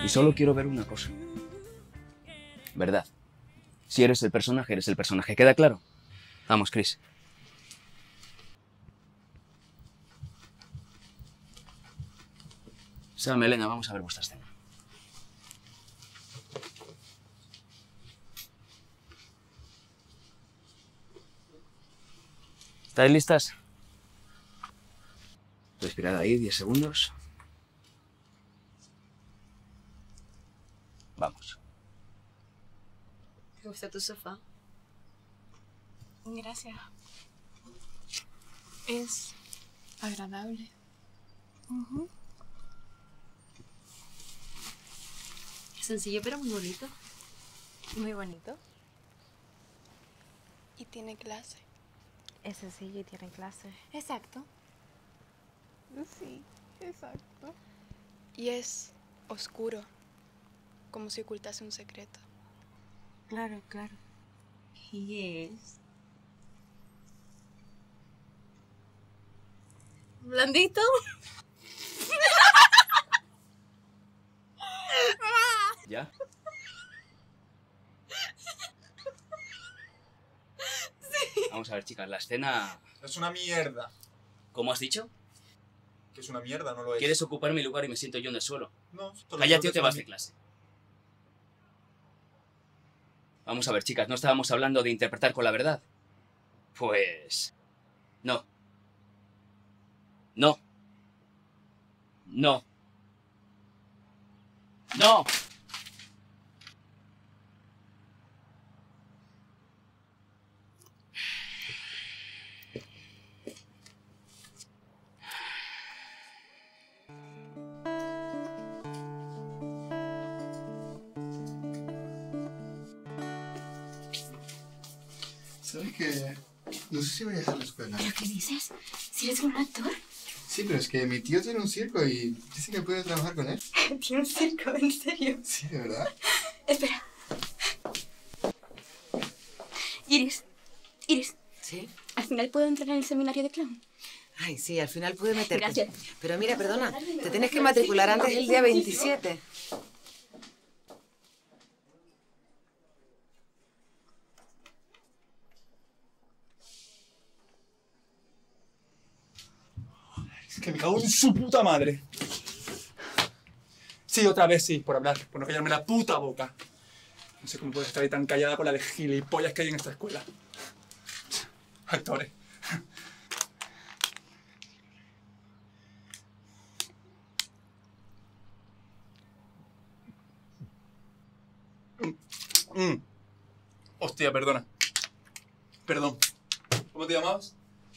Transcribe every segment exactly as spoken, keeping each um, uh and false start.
Y solo quiero ver una cosa. ¿Verdad? Si eres el personaje, eres el personaje. ¿Queda claro? Vamos, Chris. Sam, Elena, vamos a ver vuestra escena. ¿Estáis listas? Respirad ahí, diez segundos. Vamos. ¿Te gusta tu sofá? Gracias. Es agradable. Uh-huh. Es sencillo, pero muy bonito. Muy bonito. Y tiene clase. Es sencillo y tiene clase. Exacto. Sí, exacto. Y es oscuro, como si ocultase un secreto. Claro, claro. Y es... ¿blandito? ¿Ya? Sí. Vamos a ver, chicas, la escena... Es una mierda. ¿Cómo has dicho? Que es una mierda, no lo es. ¿Quieres ocupar mi lugar y me siento yo en el suelo? No. Cállate o te vas de clase. Vamos a ver, chicas, ¿no estábamos hablando de interpretar con la verdad? Pues... no. No. No. ¡No! ¿Sabes qué? No sé si voy a dejar la escuela. ¿Pero qué dices? ¿Si eres un actor? Sí, pero es que mi tío tiene un circo y dice que puedo trabajar con él. ¿Tiene un circo? ¿En serio? Sí, de verdad. Espera. Iris. Iris. ¿Sí? ¿Al final puedo entrar en el seminario de clown? Ay, sí, al final pude meterte. Gracias. Pero mira, perdona, te tienes que matricular antes del día veintisiete. Es que me cago en su puta madre. Sí, otra vez sí, por hablar, por no callarme la puta boca. No sé cómo puedes estar ahí tan callada con la de gilipollas que hay en esta escuela. Actores. Mm. Hostia, perdona. Perdón. ¿Cómo te llamabas?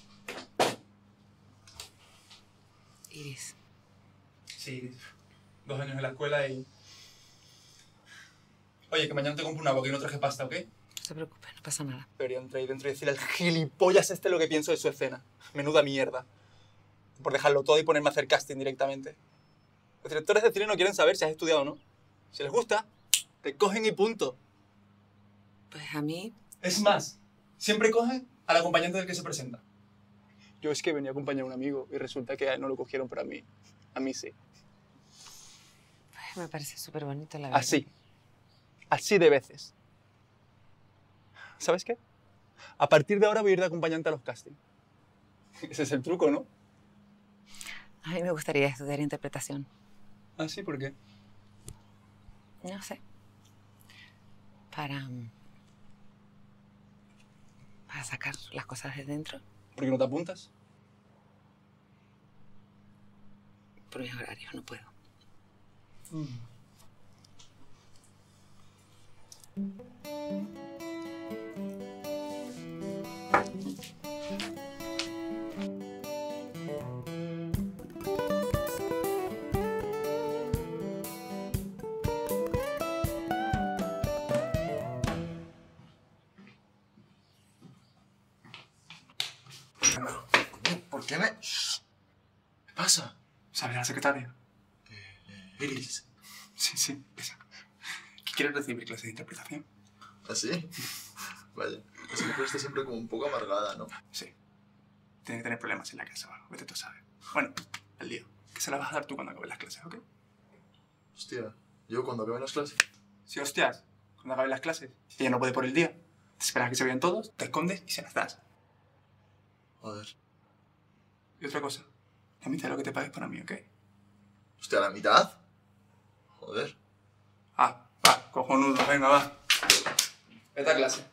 Iris. Sí, dos años en la escuela y... Oye, que mañana te compro un agua, que no traje pasta, ¿ok? No te preocupes, no pasa nada. Debería entrar ahí dentro y decirle al gilipollas este lo que pienso de su escena. Menuda mierda. Por dejarlo todo y ponerme a hacer casting directamente. Los directores de cine no quieren saber si has estudiado o no. Si les gusta, te cogen y punto. Pues a mí... Es más, siempre cogen al acompañante del que se presenta. Yo es que venía a acompañar a un amigo y resulta que a él no lo cogieron, pero a mí, a mí sí. Pues me parece súper bonito, la verdad. Así. Así de veces. ¿Sabes qué? A partir de ahora voy a ir de acompañante a los castings. Ese es el truco, ¿no? A mí me gustaría estudiar interpretación. ¿Ah, sí? ¿Por qué? No sé. Para... para sacar las cosas de dentro. ¿Por qué no te apuntas? Por mis horarios no puedo. Mm. ¿Por qué me...? ¿Qué pasa? ¿Sabes la secretaria? Eh, eh, Iris. Sí, sí, esa. ¿Qué quieres recibir clase de interpretación? ¿Ah, sí? Vaya. Esa mujer está siempre como un poco amargada, ¿no? Sí. Tiene que tener problemas en la casa o algo, vete tú sabes. Bueno, el lío. Que se la vas a dar tú cuando acabes las clases, ¿ok? Hostia, Yo cuando acabe las clases. Sí, hostias. Cuando acaben las clases. Ella no puede por el día. Te esperas a que se vean todos, te escondes y se las das. Joder. Y otra cosa. La mitad de lo que te pagues para mí, ¿ok? Hostia, ¿la mitad? Joder. Ah, va, cojonudo. Venga, va. Vete a clase.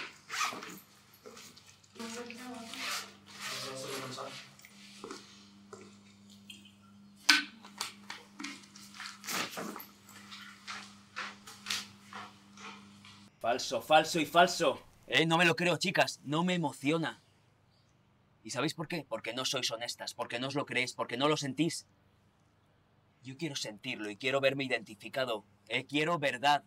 Falso, falso y falso. Eh, no me lo creo, chicas. No me emociona. ¿Y sabéis por qué? Porque no sois honestas, porque no os lo creéis, porque no lo sentís. Yo quiero sentirlo y quiero verme identificado. Eh, quiero verdad.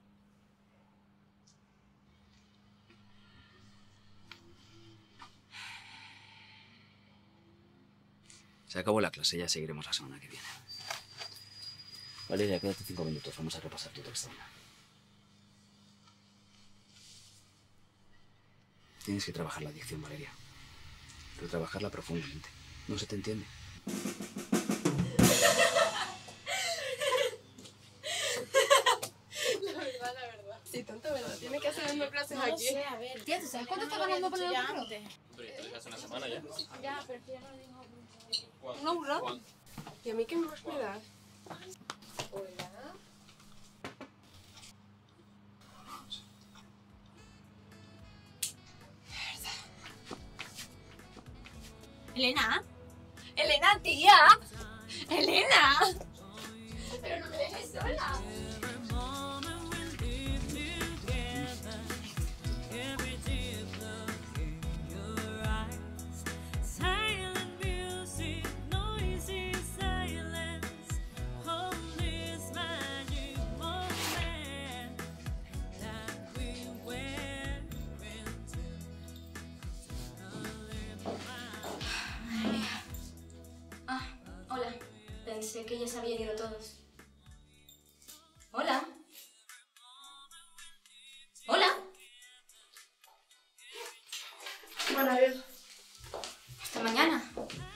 Se acabó la clase, ya seguiremos la semana que viene. Valeria, quédate cinco minutos, vamos a repasar tu texto. Tienes que trabajar la dicción, Valeria. Pero trabajarla profundamente. No se te entiende. La verdad, la verdad. Sí, tonto, ¿verdad? Tiene que hacer unas clases No lo aquí. sé, a ver. Tía, ¿tú sabes cuánto está ganando por el ya burro? antes. Pero esto es hace una semana ya. Ya, pero ya no lo dijo. ¿Una burra? ¿Y a mí qué más me das? Hola. Elena. Elena, tía. Elena. Pero no me dejes sola. Pensé que ya se habían ido todos. Hola. Hola. Bueno, adiós. Hasta mañana.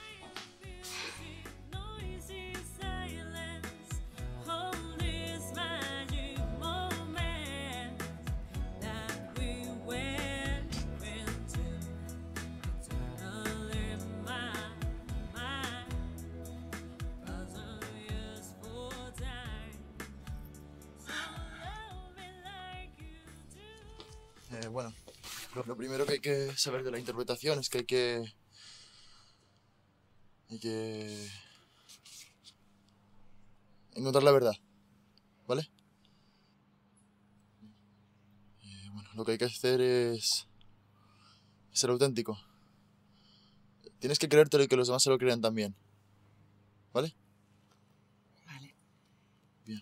Eh, bueno, lo, lo primero que hay que saber de la interpretación es que hay que... Hay que... encontrar la verdad, ¿vale? Eh, bueno, lo que hay que hacer es... ser auténtico. Tienes que creértelo y que los demás se lo crean también, ¿vale? Vale. Bien.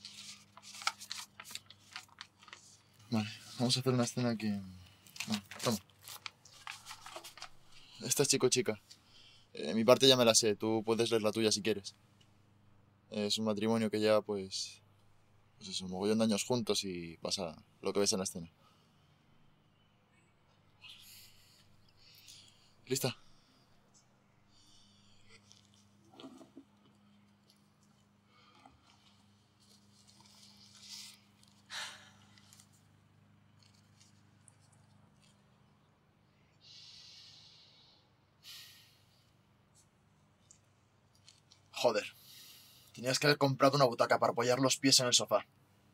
Vale, vamos a hacer una escena que... Bueno, toma. Esta es chico chica. Eh, mi parte ya me la sé, tú puedes leer la tuya si quieres. Es un matrimonio que lleva, pues... Pues eso, un mogollón de años juntos y pasa lo que ves en la escena. ¿Lista? Joder. Tenías que haber comprado una butaca para apoyar los pies en el sofá.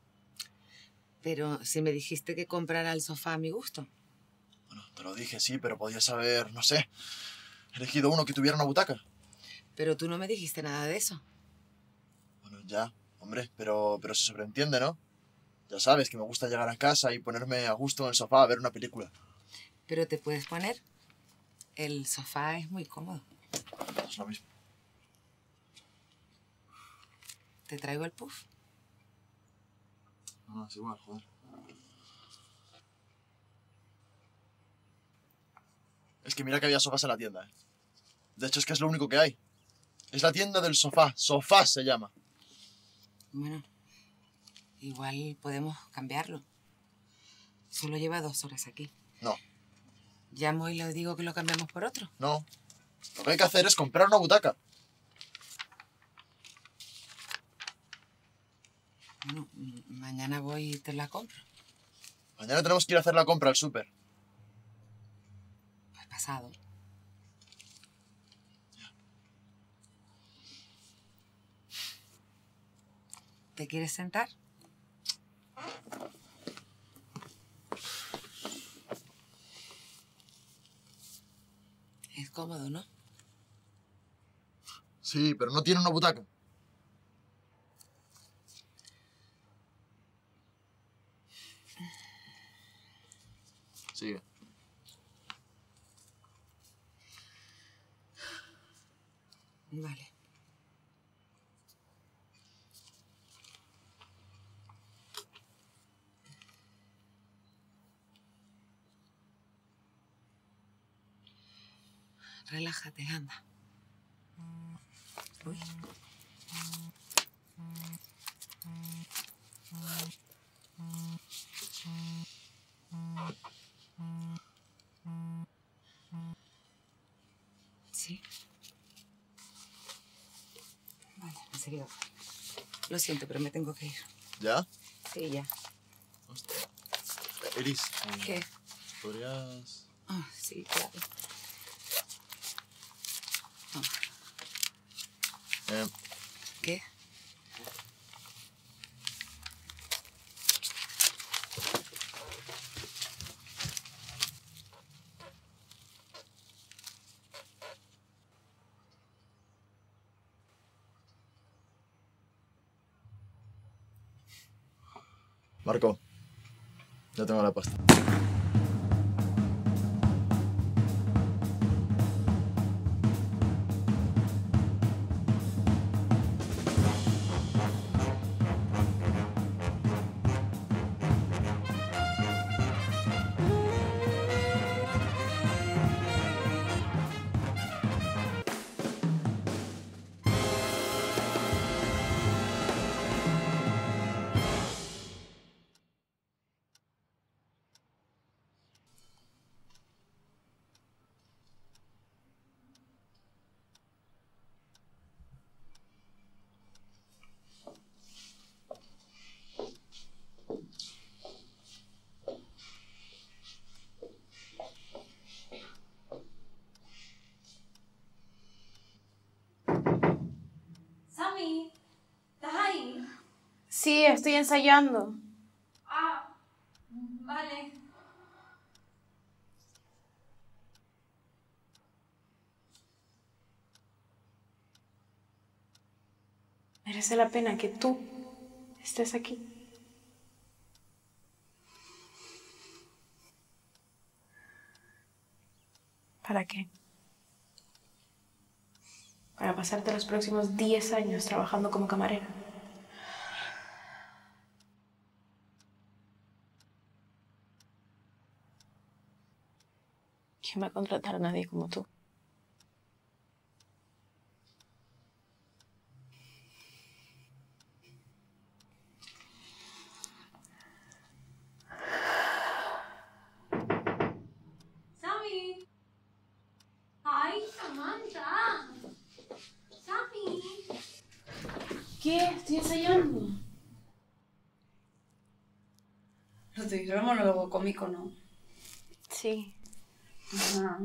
Pero si me dijiste que comprara el sofá a mi gusto. Bueno, te lo dije, sí, pero podías haber, no sé, elegido uno que tuviera una butaca. Pero tú no me dijiste nada de eso. Bueno, ya, hombre, pero, pero se sobreentiende, ¿no? Ya sabes que me gusta llegar a casa y ponerme a gusto en el sofá a ver una película. Pero te puedes poner. El sofá es muy cómodo. Es lo mismo. ¿Te traigo el puff? No, es igual, joder. Es que mira que había sofás en la tienda, ¿eh? De hecho, es que es lo único que hay. Es la tienda del sofá. Sofá se llama. Bueno, igual podemos cambiarlo. Solo lleva dos horas aquí. No, Llamo y le digo que lo cambiamos por otro. no. Lo que hay que hacer es comprar una butaca. Bueno, Mañana voy y te la compro. Mañana tenemos que ir a hacer la compra al súper. Pues pasado. ¿Te quieres sentar? Es cómodo, ¿no? Sí, pero no tiene una butaca. Sigue. Vale. Relájate, anda. Uy. ¿Sí? Vale, enseguida. Lo siento, pero me tengo que ir. ¿Ya? Sí, ya. Hostia. Eris. eh, ¿Qué? ¿Podrías...? Ah, sí, claro. Toma. Eh, ¿Qué? Marco, ya tengo la pasta. Sammy, ¿estás ahí? Sí, estoy ensayando. Ah, vale. Merece la pena que tú estés aquí. ¿Para qué? Para pasarte los próximos diez años trabajando como camarera. ¿Quién va a contratar a nadie como tú? Sammy. Ay, Samantha. Sammy. ¿Qué? Estoy ensayando. Lo tuyo era monólogo cómico, ¿no? Sí. Ajá.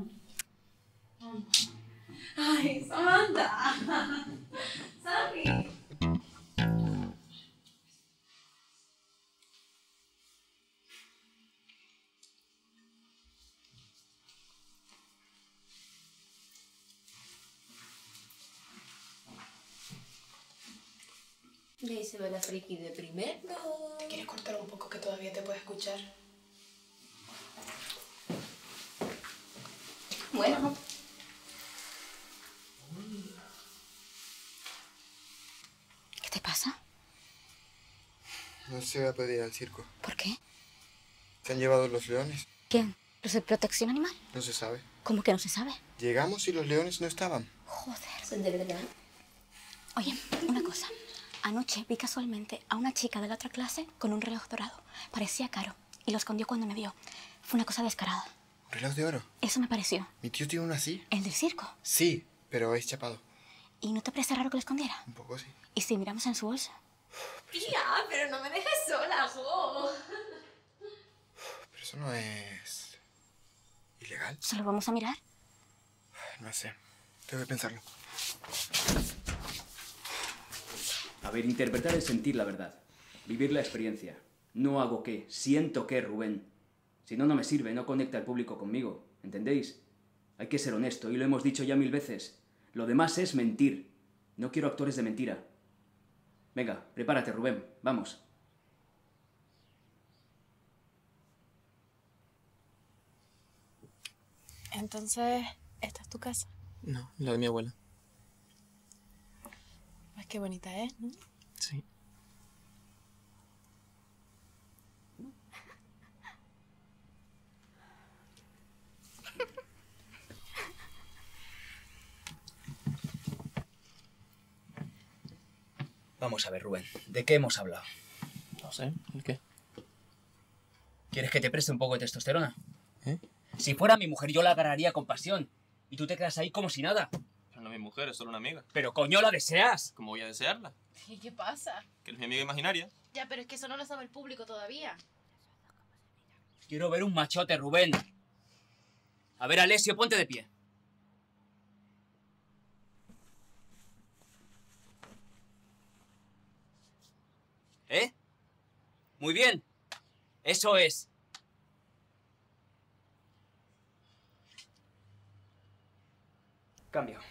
Ay, Samantha. Sammy. Y ahí se ve la friki de primero. ¿Te quieres cortar un poco que todavía te puedo escuchar? Bueno. ¿Qué te pasa? No se va a poder ir al circo. ¿Por qué? Se han llevado los leones. ¿Quién? ¿Los de protección animal? No se sabe. ¿Cómo que no se sabe? Llegamos y los leones no estaban. Joder. ¿Son de verdad? Oye, una cosa. Anoche vi casualmente a una chica de la otra clase con un reloj dorado. Parecía caro y lo escondió cuando me vio. Fue una cosa descarada. ¿Un reloj de oro? Eso me pareció. ¿Mi tío tiene uno así? ¿El del circo? Sí, pero es chapado. ¿Y no te parece raro que lo escondiera? Un poco sí. ¿Y si miramos en su bolsa? Tía, pero no me dejes sola, jo. Pero eso no es... ¿ilegal? ¿Se lo vamos a mirar? No sé. Tengo que pensarlo. A ver, interpretar es sentir la verdad. Vivir la experiencia. No hago qué, siento qué, Rubén. Si no, no me sirve, no conecta al público conmigo. ¿Entendéis? Hay que ser honesto, y lo hemos dicho ya mil veces. Lo demás es mentir. No quiero actores de mentira. Venga, prepárate, Rubén. Vamos. Entonces, ¿esta es tu casa? No, la de mi abuela. Pues qué bonita es, ¿no? Sí. Vamos a ver, Rubén. ¿De qué hemos hablado? No sé, ¿el qué? ¿Quieres que te preste un poco de testosterona? ¿Eh? Si fuera mi mujer, yo la agarraría con pasión. Y tú te quedas ahí como si nada. Pero no es mi mujer, es solo una amiga. Pero coño, la deseas. ¿Cómo voy a desearla? ¿Y qué pasa? Que es mi amiga imaginaria. Ya, pero es que eso no lo sabe el público todavía. Quiero ver un machote, Rubén. A ver, Alessio, ponte de pie. ¿Eh? Muy bien. Eso es. Cambio.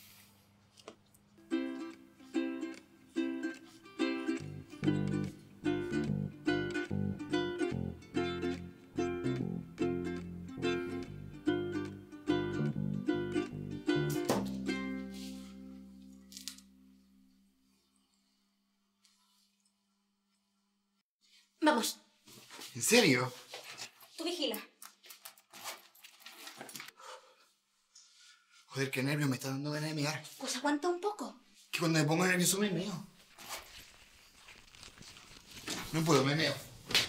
Vamos, ¿En serio? tú vigila. Joder, qué nervio, me está dando ganas de mear. Pues aguanta un poco. Que cuando me pongo nervioso me meo. No puedo, me meo.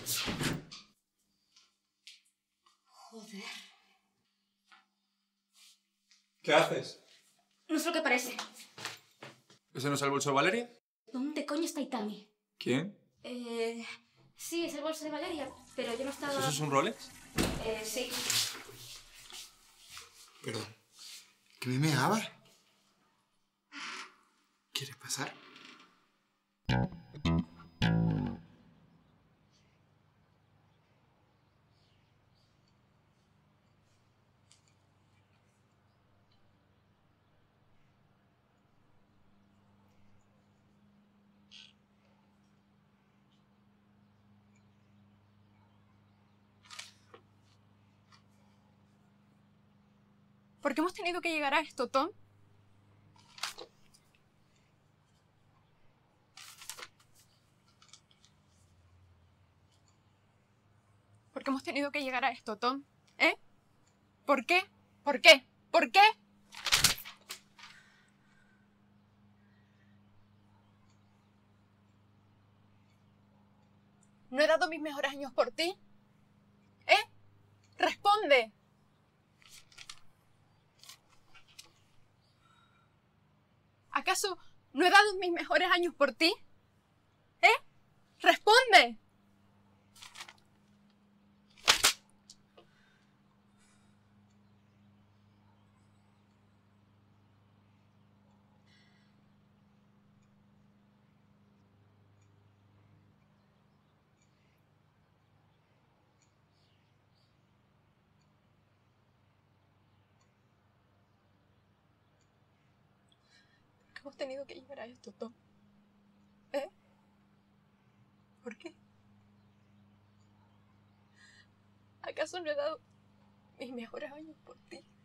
Joder. ¿Qué haces? No es lo que parece. ¿Ese no es el bolso de Valeria? ¿Dónde coño está Itami? ¿Quién? Eh... Sí, es el bolso de Valeria, pero yo no estaba... ¿Eso es un Rolex? Eh, sí. Perdón. ¿Que me meaba? ¿Quieres pasar? ¿Por qué hemos tenido que llegar a esto, Tom? ¿Por qué hemos tenido que llegar a esto, Tom? ¿Eh? ¿Por qué? ¿Por qué? ¿Por qué? ¿No he dado mis mejores años por ti? ¿Eh? ¡Responde! ¿Acaso no he dado mis mejores años por ti? ¿Eh? ¡Responde! Hemos tenido que llegar a esto, Tom. ¿Eh? ¿Por qué? ¿Acaso no he dado mis mejores años por ti?